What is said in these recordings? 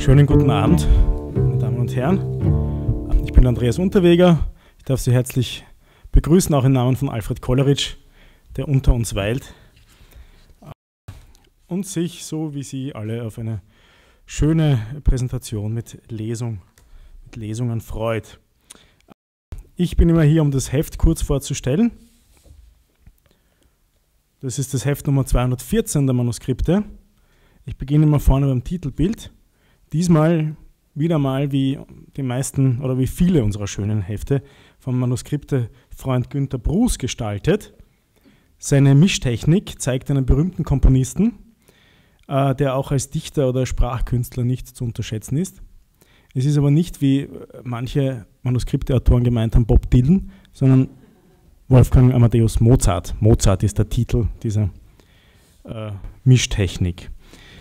Schönen guten Abend, meine Damen und Herren. Ich bin Andreas Unterweger. Ich darf Sie herzlich begrüßen, auch im Namen von Alfred Kolleritsch, der unter uns weilt und sich, so wie Sie alle, auf eine schöne Präsentation mit Lesungen freut. Ich bin immer hier, um das Heft kurz vorzustellen. Das ist das Heft Nummer 214 der Manuskripte. Ich beginne immer vorne beim Titelbild. Diesmal wieder mal wie die meisten oder wie viele unserer schönen Hefte vom Manuskripte-Freund Günter Brus gestaltet. Seine Mischtechnik zeigt einen berühmten Komponisten, der auch als Dichter oder Sprachkünstler nicht zu unterschätzen ist. Es ist aber nicht, wie manche Manuskripteautoren gemeint haben, Bob Dylan, sondern Wolfgang Amadeus Mozart. Mozart ist der Titel dieser Mischtechnik.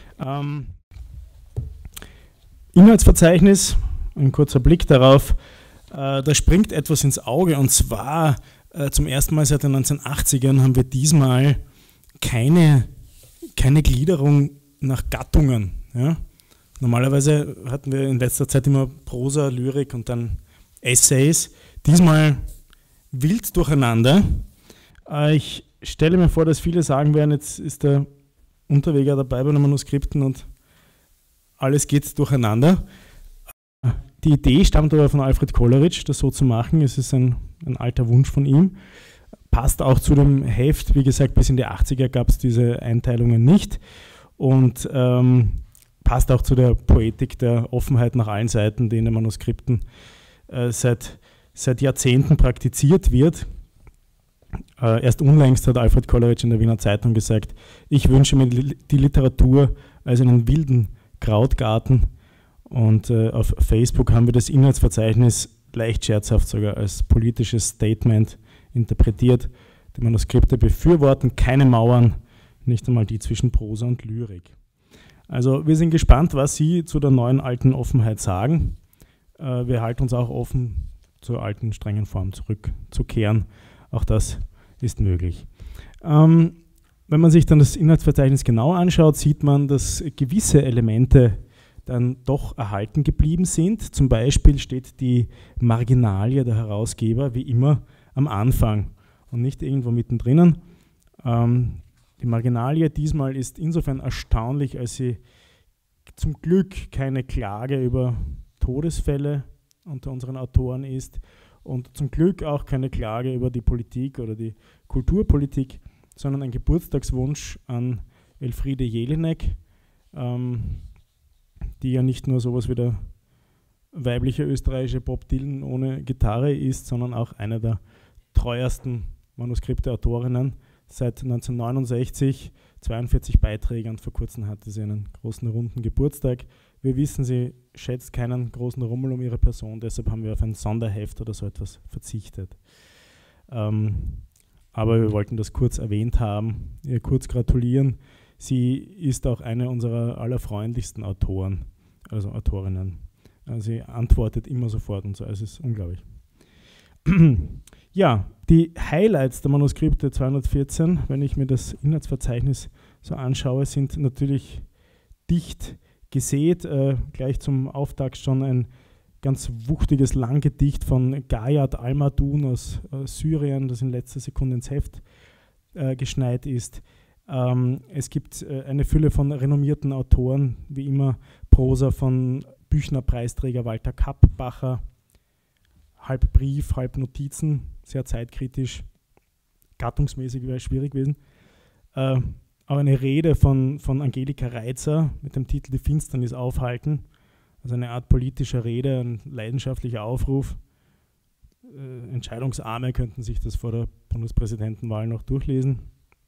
Inhaltsverzeichnis, ein kurzer Blick darauf. Da springt etwas ins Auge, und zwar zum ersten Mal seit den 1980ern haben wir diesmal keine Gliederung nach Gattungen. Ja? Normalerweise hatten wir in letzter Zeit immer Prosa, Lyrik und dann Essays. Diesmal wild durcheinander. Ich stelle mir vor, dass viele sagen werden, jetzt ist der Unterweger dabei bei den Manuskripten und alles geht durcheinander. Die Idee stammt aber von Alfred Kolleritsch, das so zu machen. Es ist ein alter Wunsch von ihm. Passt auch zu dem Heft. Wie gesagt, bis in die 80er gab es diese Einteilungen nicht. Und passt auch zu der Poetik der Offenheit nach allen Seiten, die in den Manuskripten seit Jahrzehnten praktiziert wird. Erst unlängst hat Alfred Kolleritsch in der Wiener Zeitung gesagt, ich wünsche mir die Literatur als einen wilden Krautgarten, und auf Facebook haben wir das Inhaltsverzeichnis leicht scherzhaft sogar als politisches Statement interpretiert. Die Manuskripte befürworten keine Mauern, nicht einmal die zwischen Prosa und Lyrik. Also wir sind gespannt, was Sie zu der neuen alten Offenheit sagen. Wir halten uns auch offen, zur alten strengen Form zurückzukehren. Auch das ist möglich. Wenn man sich dann das Inhaltsverzeichnis genau anschaut, sieht man, dass gewisse Elemente dann doch erhalten geblieben sind. Zum Beispiel steht die Marginalie der Herausgeber wie immer am Anfang und nicht irgendwo mittendrin. Die Marginalie diesmal ist insofern erstaunlich, als sie zum Glück keine Klage über Todesfälle unter unseren Autoren ist und zum Glück auch keine Klage über die Politik oder die Kulturpolitik, sondern ein Geburtstagswunsch an Elfriede Jelinek, die ja nicht nur sowas wie der weibliche österreichische Bob Dylan ohne Gitarre ist, sondern auch eine der treuesten Manuskripteautorinnen. Seit 1969, 42 Beiträge, und vor kurzem hatte sie einen großen runden Geburtstag. Wir wissen, sie schätzt keinen großen Rummel um ihre Person, deshalb haben wir auf ein Sonderheft oder so etwas verzichtet. Aber wir wollten das kurz erwähnt haben, ihr kurz gratulieren. Sie ist auch eine unserer allerfreundlichsten Autoren, also Autorinnen. Sie antwortet immer sofort und so, es ist unglaublich. Ja, die Highlights der Manuskripte 214, wenn ich mir das Inhaltsverzeichnis so anschaue, sind natürlich dicht gesät. Gleich zum Auftakt schon ein ganz wuchtiges Langgedicht von Gayat Almadun aus Syrien, das in letzter Sekunde ins Heft geschneit ist. Es gibt eine Fülle von renommierten Autoren, wie immer Prosa von Büchner-Preisträger Walter Kappbacher, halb Brief, halb Notizen, sehr zeitkritisch, gattungsmäßig wäre es schwierig gewesen. Aber eine Rede von Angelika Reitzer mit dem Titel Die Finsternis aufhalten, also eine Art politischer Rede, ein leidenschaftlicher Aufruf. Entscheidungsarme könnten sich das vor der Bundespräsidentenwahl noch durchlesen.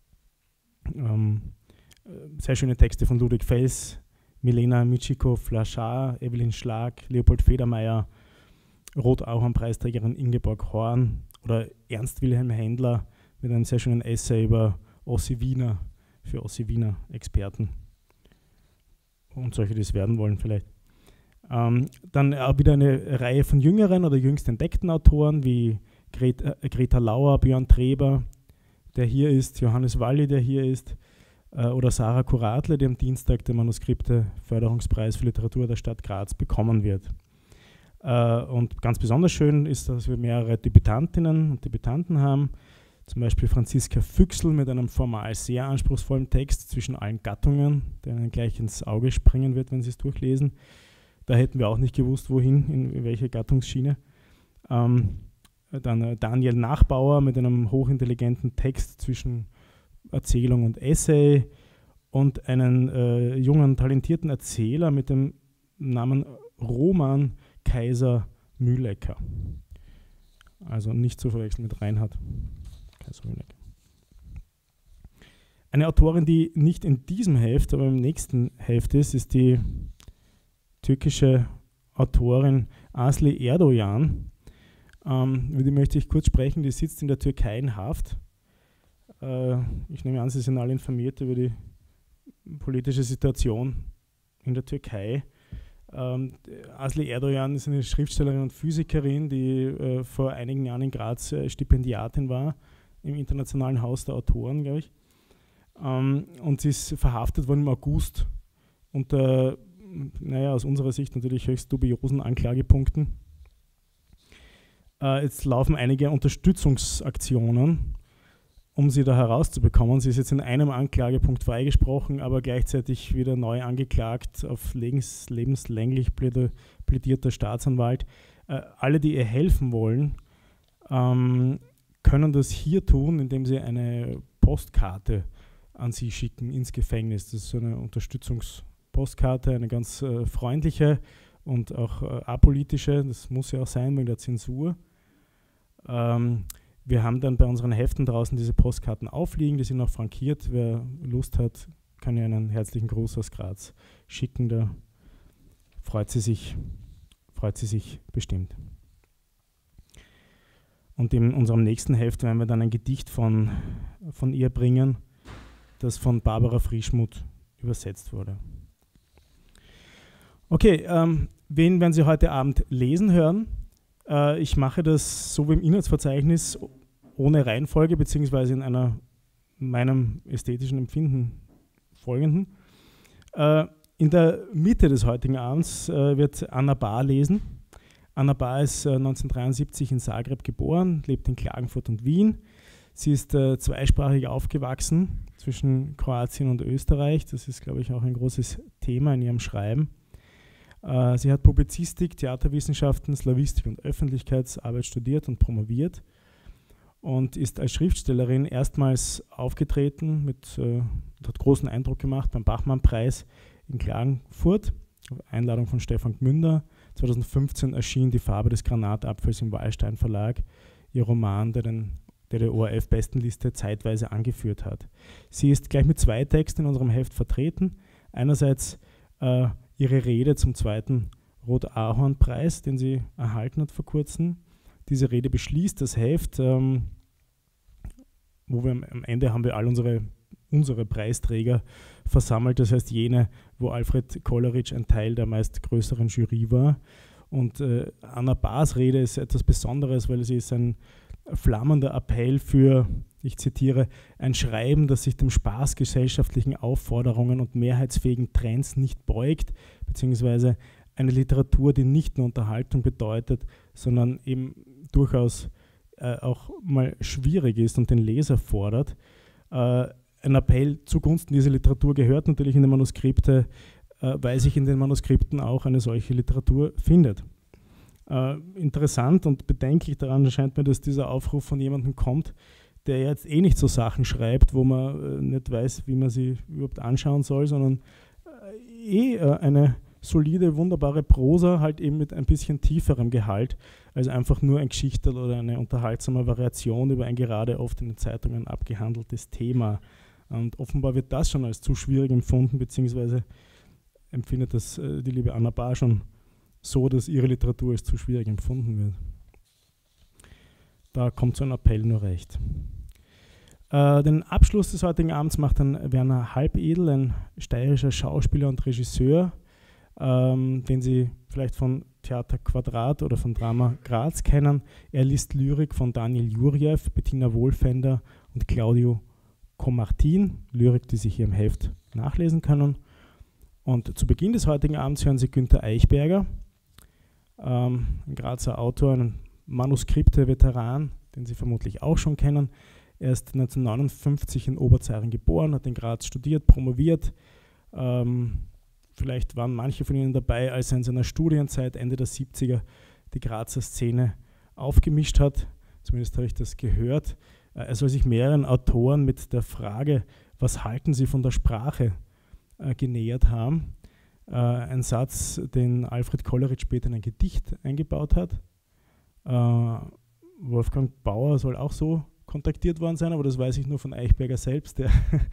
Sehr schöne Texte von Ludwig Fels, Milena Mitschikow-Laschar, Evelyn Schlag, Leopold Federmeier, Rot-Auhorn-Preisträgerin Ingeborg Horn oder Ernst Wilhelm Händler mit einem sehr schönen Essay über Ossi Wiener, für Ossi Wiener Experten und solche, die es werden wollen vielleicht. Dann auch wieder eine Reihe von jüngeren oder jüngst entdeckten Autoren wie Greta Lauer, Björn Treber, der hier ist, Johannes Walli, der hier ist, oder Sarah Kuratle, die am Dienstag den Manuskripte-Förderungspreis für Literatur der Stadt Graz bekommen wird. Und ganz besonders schön ist, dass wir mehrere Debütantinnen und Debütanten haben, zum Beispiel Franziska Füchsel mit einem formal sehr anspruchsvollen Text zwischen allen Gattungen, der Ihnen gleich ins Auge springen wird, wenn Sie es durchlesen. Da hätten wir auch nicht gewusst, wohin, in welche Gattungsschiene. Dann Daniel Nachbauer mit einem hochintelligenten Text zwischen Erzählung und Essay und einen jungen, talentierten Erzähler mit dem Namen Roman Kaiser Mühlecker. Also nicht zu verwechseln mit Reinhard Kaiser Mühlecker. Eine Autorin, die nicht in diesem Heft, aber im nächsten Heft ist die türkische Autorin Asli Erdogan. Über die möchte ich kurz sprechen. Die sitzt in der Türkei in Haft. Ich nehme an, Sie sind alle informiert über die politische Situation in der Türkei. Asli Erdogan ist eine Schriftstellerin und Physikerin, die vor einigen Jahren in Graz Stipendiatin war, im Internationalen Haus der Autoren, glaube ich. Und sie ist verhaftet worden im August unter, aus unserer Sicht natürlich höchst dubiosen Anklagepunkten. Jetzt laufen einige Unterstützungsaktionen, um sie da herauszubekommen. Sie ist jetzt in einem Anklagepunkt freigesprochen, aber gleichzeitig wieder neu angeklagt, auf lebenslänglich plädiert der Staatsanwalt. Alle, die ihr helfen wollen, können das hier tun, indem sie eine Postkarte an sie schicken ins Gefängnis. Das ist so eine Unterstützungspostkarte, eine ganz freundliche und auch apolitische. Das muss ja auch sein wegen der Zensur. Wir haben dann bei unseren Heften draußen diese Postkarten aufliegen, die sind auch frankiert. Wer Lust hat, kann ja einen herzlichen Gruß aus Graz schicken, da freut sie sich bestimmt. Und in unserem nächsten Heft werden wir dann ein Gedicht von ihr bringen, das von Barbara Frischmuth übersetzt wurde. Okay, wen werden Sie heute Abend lesen hören? Ich mache das so wie im Inhaltsverzeichnis, ohne Reihenfolge, beziehungsweise in einer meinem ästhetischen Empfinden folgenden. In der Mitte des heutigen Abends wird Anna Bahr lesen. Anna Bahr ist 1973 in Zagreb geboren, lebt in Klagenfurt und Wien. Sie ist zweisprachig aufgewachsen zwischen Kroatien und Österreich. Das ist, glaube ich, auch ein großes Thema in ihrem Schreiben. Sie hat Publizistik, Theaterwissenschaften, Slawistik und Öffentlichkeitsarbeit studiert und promoviert und ist als Schriftstellerin erstmals aufgetreten, hat großen Eindruck gemacht beim Bachmann-Preis in Klagenfurt, auf Einladung von Stefan Gmünder. 2015 erschien Die Farbe des Granatapfels im Wallstein Verlag, ihr Roman, der die ORF-Bestenliste zeitweise angeführt hat. Sie ist gleich mit 2 Texten in unserem Heft vertreten. Einerseits ihre Rede zum 2. Rot-Ahorn-Preis, den sie erhalten hat vor kurzem. Diese Rede beschließt das Heft, wo wir am Ende haben wir all unsere Preisträger versammelt, das heißt jene, wo Alfred Kolleritsch ein Teil der meist größeren Jury war. Und Anna Bahrs Rede ist etwas Besonderes, weil sie ist ein flammender Appell für, ich zitiere, ein Schreiben, das sich dem Spaß gesellschaftlichen Aufforderungen und mehrheitsfähigen Trends nicht beugt, beziehungsweise eine Literatur, die nicht nur Unterhaltung bedeutet, sondern eben durchaus auch mal schwierig ist und den Leser fordert. Ein Appell zugunsten dieser Literatur gehört natürlich in die Manuskripte, weil sich in den Manuskripten auch eine solche Literatur findet. Interessant und bedenklich daran erscheint mir, dass dieser Aufruf von jemandem kommt, der jetzt nicht so Sachen schreibt, wo man nicht weiß, wie man sie überhaupt anschauen soll, sondern eine solide, wunderbare Prosa, halt eben mit ein bisschen tieferem Gehalt, als einfach nur ein Geschichterl oder eine unterhaltsame Variation über ein gerade oft in den Zeitungen abgehandeltes Thema. Und offenbar wird das schon als zu schwierig empfunden, beziehungsweise empfindet das die liebe Anna Bahr schon so, dass ihre Literatur als zu schwierig empfunden wird. Da kommt so ein Appell nur recht. Den Abschluss des heutigen Abends macht dann Werner Halbedel, ein steirischer Schauspieler und Regisseur, den Sie vielleicht von Theater Quadrat oder von Drama Graz kennen. Er liest Lyrik von Daniel Jurjew, Bettina Wohlfender und Claudio Comartin, Lyrik, die Sie hier im Heft nachlesen können. Und zu Beginn des heutigen Abends hören Sie Günther Eichberger, ein Grazer Autor, ein Manuskripte-Veteran, den Sie vermutlich auch schon kennen. Er ist 1959 in Oberzeiren geboren, hat in Graz studiert, promoviert. Vielleicht waren manche von Ihnen dabei, als er in seiner Studienzeit Ende der 70er die Grazer Szene aufgemischt hat. Zumindest habe ich das gehört. Er soll sich mehreren Autoren mit der Frage, was halten Sie von der Sprache, genähert haben. Ein Satz, den Alfred Kolleritsch später in ein Gedicht eingebaut hat. Wolfgang Bauer soll auch so kontaktiert worden sein, aber das weiß ich nur von Eichberger selbst, der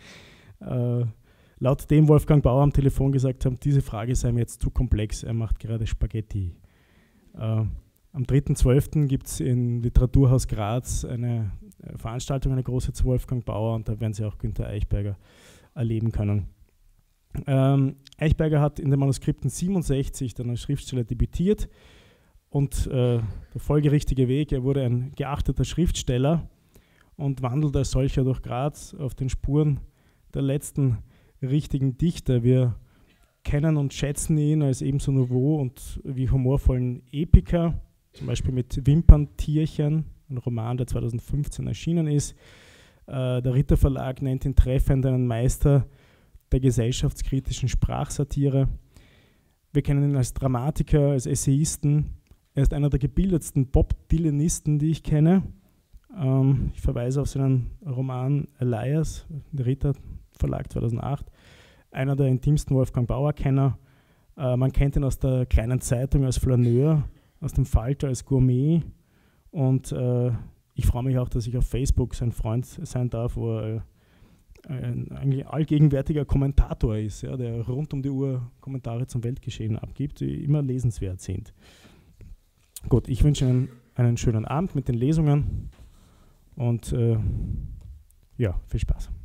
laut dem Wolfgang Bauer am Telefon gesagt hat, diese Frage sei mir jetzt zu komplex, er macht gerade Spaghetti. Am 3.12. gibt es im Literaturhaus Graz eine Veranstaltung, eine große zu Wolfgang Bauer, und da werden Sie auch Günther Eichberger erleben können. Eichberger hat in den Manuskripten 67 dann als Schriftsteller debütiert und der folgerichtige Weg, er wurde ein geachteter Schriftsteller und wandelt als solcher durch Graz auf den Spuren der letzten richtigen Dichter. Wir kennen und schätzen ihn als ebenso nouveau und wie humorvollen Epiker, zum Beispiel mit Wimperntierchen, ein Roman, der 2015 erschienen ist. Der Ritter Verlag nennt ihn treffend einen Meister der gesellschaftskritischen Sprachsatire. Wir kennen ihn als Dramatiker, als Essayisten. Er ist einer der gebildetsten Bob-Dylanisten, die ich kenne. Ich verweise auf seinen Roman Elias, der Ritter Verlag 2008. Einer der intimsten Wolfgang Bauer-Kenner. Man kennt ihn aus der Kleinen Zeitung als Flaneur, aus dem Falter als Gourmet. Und ich freue mich auch, dass ich auf Facebook sein Freund sein darf, wo er ein eigentlich allgegenwärtiger Kommentator ist, ja, der rund um die Uhr Kommentare zum Weltgeschehen abgibt, die immer lesenswert sind. Gut, ich wünsche Ihnen einen schönen Abend mit den Lesungen und ja, viel Spaß.